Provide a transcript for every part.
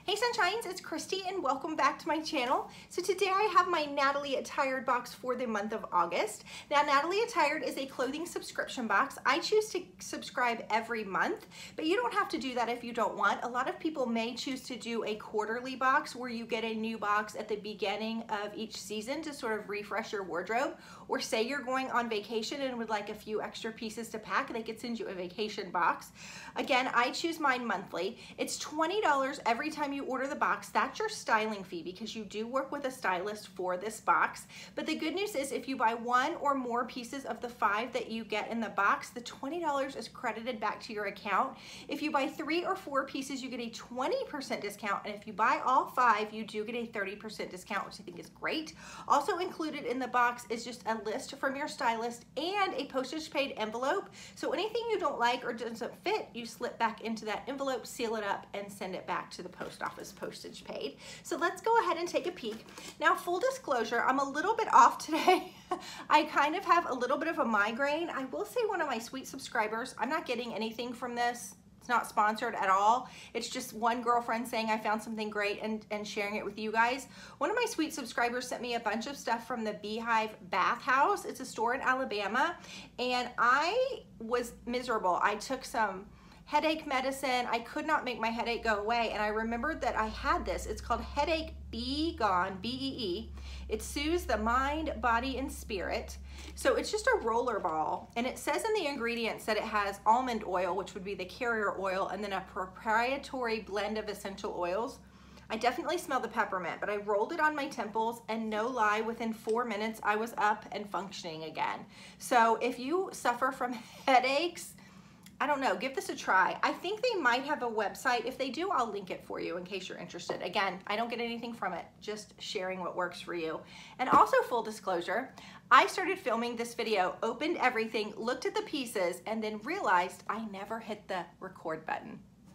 Hey Sunshines, it's Christy and welcome back to my channel. So today I have my Natalie Attired box for the month of August. Now Natalie Attired is a clothing subscription box. I choose to subscribe every month, but you don't have to do that if you don't want. A lot of people may choose to do a quarterly box where you get a new box at the beginning of each season to sort of refresh your wardrobe, or say you're going on vacation and would like a few extra pieces to pack, they could send you a vacation box. Again, I choose mine monthly. It's $20 every time you order the box. That's your styling fee because you do work with a stylist for this box. But the good news is if you buy one or more pieces of the 5 that you get in the box, the $20 is credited back to your account. If you buy 3 or 4 pieces, you get a 20% discount. And if you buy all 5, you do get a 30% discount, which I think is great. Also included in the box is just a list from your stylist and a postage paid envelope. So anything you don't like or doesn't fit, you slip back into that envelope, seal it up, and send it back to the post office postage paid. So let's go ahead and take a peek. Now, full disclosure, I'm a little bit off today. I kind of have a little bit of a migraine. I will say one of my sweet subscribers, I'm not getting anything from this. It's not sponsored at all. It's just one girlfriend saying I found something great and sharing it with you guys. One of my sweet subscribers sent me a bunch of stuff from the Beehive Bath House. It's a store in Alabama, and I was miserable. I took some headache medicine. I could not make my headache go away, and I remembered that I had this. It's called Headache Bee Gone, B-E-E. It soothes the mind, body, and spirit. So it's just a roller ball, and it says in the ingredients that it has almond oil, which would be the carrier oil, and then a proprietary blend of essential oils. I definitely smell the peppermint, but I rolled it on my temples, and no lie, within 4 minutes, I was up and functioning again. So if you suffer from headaches, I don't know, give this a try. I think they might have a website. If they do, I'll link it for you in case you're interested. Again, I don't get anything from it, just sharing what works for you. And also, full disclosure, I started filming this video, opened everything, looked at the pieces, and then realized I never hit the record button.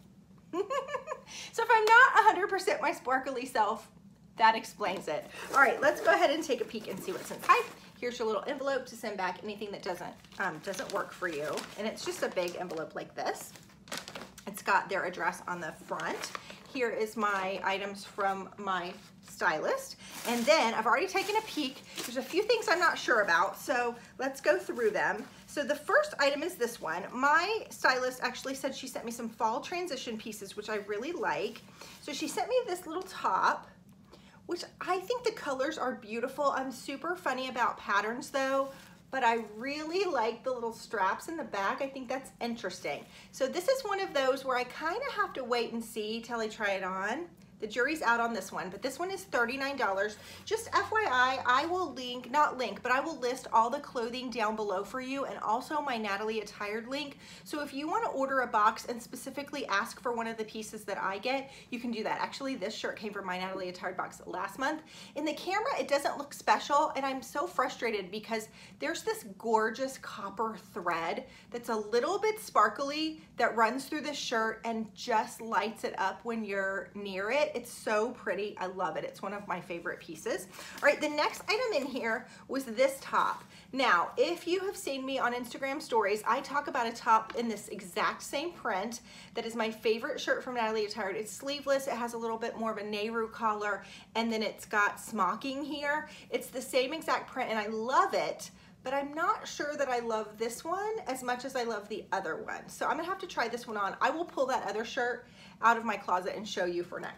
So if I'm not 100% my sparkly self, that explains it. All right, let's go ahead and take a peek and see what's inside. Here's your little envelope to send back anything that doesn't work for you. And it's just a big envelope like this. It's got their address on the front. Here is my items from my stylist. And then I've already taken a peek. There's a few things I'm not sure about, so let's go through them. So the first item is this one. My stylist actually said she sent me some fall transition pieces, which I really like. So she sent me this little top, which I think the colors are beautiful. I'm super funny about patterns though, but I really like the little straps in the back. I think that's interesting. So this is one of those where I kind of have to wait and see till I try it on. The jury's out on this one, but this one is $39. Just FYI, I will but I will list all the clothing down below for you, and also my Natalie Attired link. So if you want to order a box and specifically ask for one of the pieces that I get, you can do that. Actually, this shirt came from my Natalie Attired box last month. In the camera, it doesn't look special, and I'm so frustrated because there's this gorgeous copper thread that's a little bit sparkly that runs through this shirt and just lights it up when you're near it. It's so pretty. I love it. It's one of my favorite pieces. All right, the next item in here was this top. Now, if you have seen me on Instagram stories, I talk about a top in this exact same print that is my favorite shirt from Natalie Attired. It's sleeveless. It has a little bit more of a Nehru collar, and then it's got smocking here. It's the same exact print, and I love it, but I'm not sure that I love this one as much as I love the other one. So I'm gonna have to try this one on. I will pull that other shirt out of my closet and show you for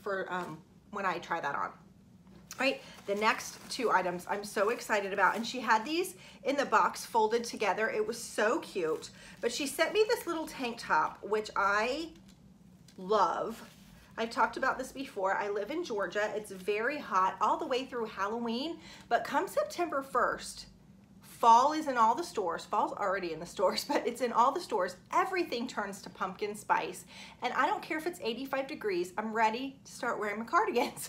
when I try that on. Right, the next 2 items I'm so excited about, and she had these in the box folded together. It was so cute, but she sent me this little tank top, which I love. I've talked about this before. I live in Georgia. It's very hot all the way through Halloween, but come September 1st, fall is in all the stores. Fall's already in the stores, but it's in all the stores. Everything turns to pumpkin spice. And I don't care if it's 85 degrees. I'm ready to start wearing my cardigans.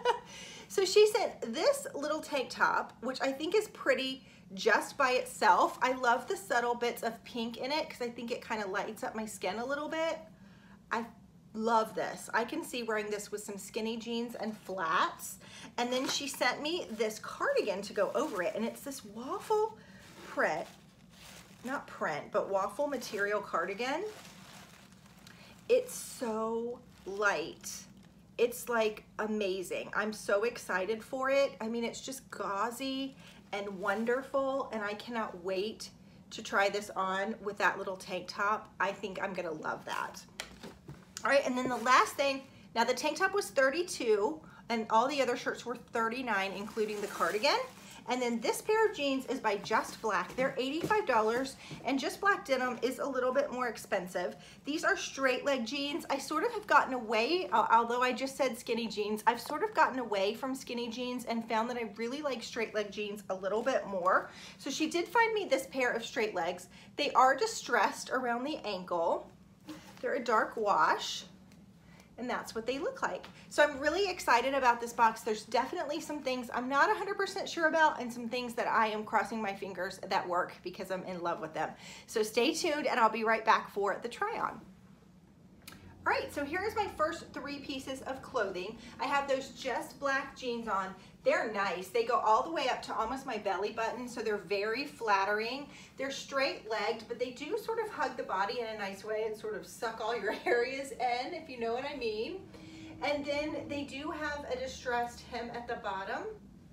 So she sent this little tank top, which I think is pretty just by itself. I love the subtle bits of pink in it because I think it kind of lights up my skin a little bit. I love this. I can see wearing this with some skinny jeans and flats. And then she sent me this cardigan to go over it, and it's this waffle print, not print, but waffle material cardigan. It's so light. it's like amazing. I'm so excited for it. I mean, it's just gauzy and wonderful, and I cannot wait to try this on with that little tank top. I think I'm gonna love that. All right, and then the last thing, now the tank top was 32 and all the other shirts were 39, including the cardigan. And then this pair of jeans is by Just Black. They're $85, and Just Black denim is a little bit more expensive. These are straight leg jeans. I sort of have gotten away, although I just said skinny jeans, I've sort of gotten away from skinny jeans and found that I really like straight leg jeans a little bit more. So she did find me this pair of straight legs. They are distressed around the ankle. They're a dark wash, and that's what they look like. So I'm really excited about this box. There's definitely some things I'm not 100% sure about, and some things that I am crossing my fingers that work because I'm in love with them. So stay tuned, and I'll be right back for the try on. All right, so here's my first 3 pieces of clothing. I have those Just Black jeans on. They're nice. They go all the way up to almost my belly button, so they're very flattering. They're straight-legged, but they do sort of hug the body in a nice way and sort of suck all your areas in, if you know what I mean. And then they do have a distressed hem at the bottom.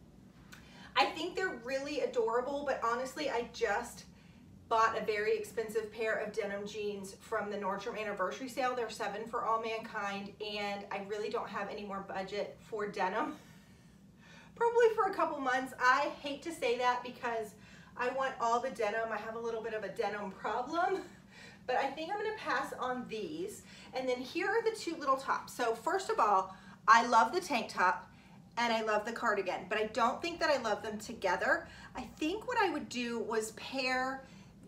I think they're really adorable, but honestly, I just bought a very expensive pair of denim jeans from the Nordstrom anniversary sale. They're 7 for All Mankind, and I really don't have any more budget for denim. Probably for a couple months. I hate to say that because I want all the denim. I have a little bit of a denim problem, but I think I'm gonna pass on these. And then here are the 2 little tops. So first of all, I love the tank top and I love the cardigan, but I don't think that I love them together. I think what I would do was pair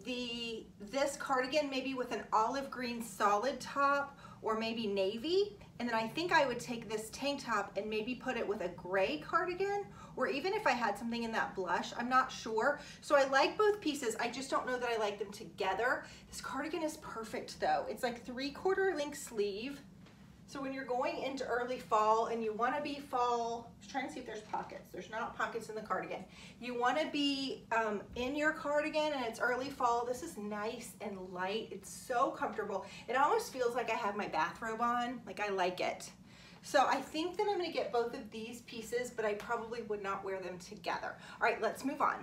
this cardigan maybe with an olive green solid top, or maybe navy, and then I think I would take this tank top and maybe put it with a gray cardigan, or even if I had something in that blush, I'm not sure. So I like both pieces, I just don't know that I like them together. This cardigan is perfect though. It's like 3/4 length sleeve. So when you're going into early fall and you want to be fall, I was trying to see if there's pockets. There's not pockets in the cardigan. You want to be in your cardigan and it's early fall. This is nice and light. It's so comfortable. It almost feels like I have my bathrobe on. Like, I like it. So I think that I'm going to get both of these pieces, but I probably would not wear them together. All right, let's move on.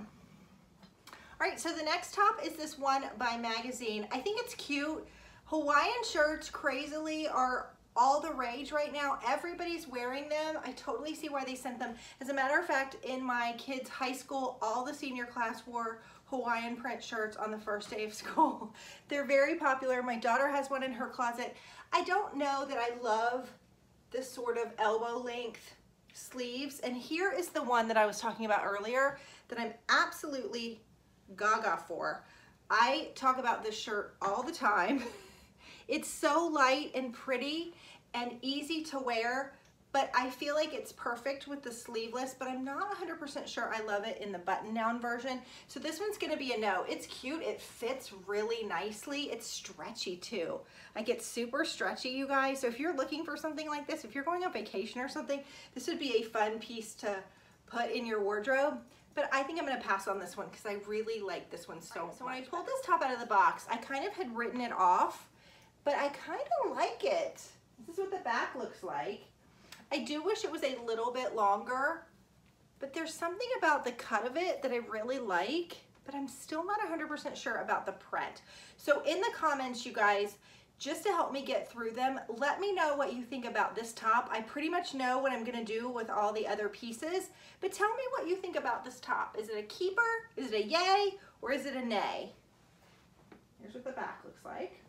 All right, so the next top is this one by Magazine. I think it's cute. Hawaiian shirts crazily are all the rage right now. Everybody's wearing them. I totally see why they sent them. As a matter of fact, in my kids' high school, all the senior class wore Hawaiian print shirts on the first day of school. They're very popular. My daughter has one in her closet. I don't know that I love this sort of elbow length sleeves. And here is the one that I was talking about earlier that I'm absolutely gaga for. I talk about this shirt all the time. It's so light and pretty and easy to wear, but I feel like it's perfect with the sleeveless, but I'm not 100% sure I love it in the button-down version. So this one's gonna be a no. It's cute, it fits really nicely. It's stretchy too. Like, it's super stretchy, you guys. So if you're looking for something like this, if you're going on vacation or something, this would be a fun piece to put in your wardrobe. But I think I'm gonna pass on this one because I really like this one so much. So when I pulled this top out of the box, I kind of had written it off, but I kind of like it. This is what the back looks like. I do wish it was a little bit longer, but there's something about the cut of it that I really like, but I'm still not 100% sure about the print. So in the comments, you guys, just to help me get through them, let me know what you think about this top. I pretty much know what I'm gonna do with all the other pieces, but tell me what you think about this top. Is it a keeper? Is it a yay? Or is it a nay? Here's what the back looks like.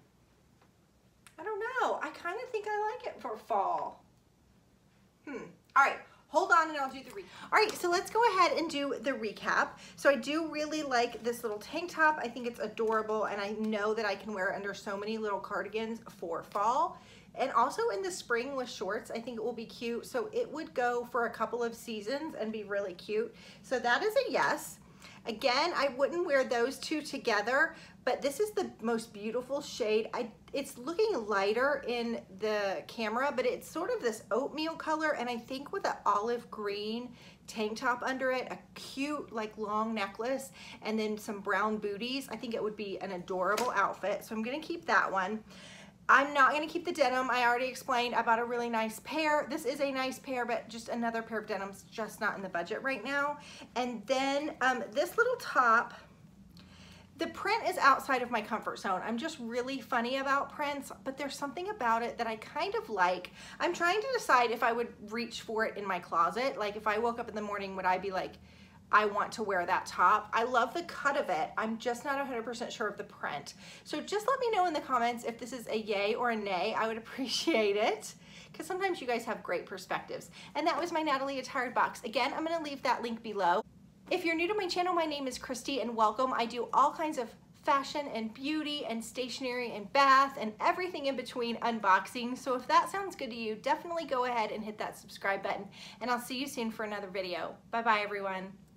I don't know. I kind of think I like it for fall. All right, hold on and I'll do the recap. All right, so let's go ahead and do the recap. So I do really like this little tank top. I think it's adorable, and I know that I can wear it under so many little cardigans for fall. And also in the spring with shorts, I think it will be cute. So it would go for a couple of seasons and be really cute. So that is a yes. Again, I wouldn't wear those two together, but this is the most beautiful shade. It's looking lighter in the camera, but it's sort of this oatmeal color, and I think with an olive green tank top under it, a cute like long necklace, and then some brown booties, I think it would be an adorable outfit. So I'm gonna keep that one. I'm not gonna keep the denim. I already explained I bought a really nice pair. This is a nice pair, but just another pair of denims, just not in the budget right now. And then this little top, the print is outside of my comfort zone. I'm just really funny about prints, but there's something about it that I kind of like. I'm trying to decide if I would reach for it in my closet. Like if I woke up in the morning, would I be like, I want to wear that top. I love the cut of it. I'm just not 100% sure of the print. So just let me know in the comments if this is a yay or a nay. I would appreciate it, because sometimes you guys have great perspectives. And that was my Natalie Attired box. Again, I'm gonna leave that link below. If you're new to my channel, my name is Christy and welcome. I do all kinds of fashion and beauty and stationery and bath and everything in between unboxing. So if that sounds good to you, definitely go ahead and hit that subscribe button, and I'll see you soon for another video. Bye bye everyone.